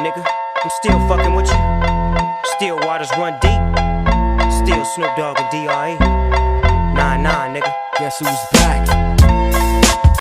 nigga. I'm still fucking with you. Still waters run deep. Still Snoop Dogg and D.R.E. Nah, nigga. Guess who's back?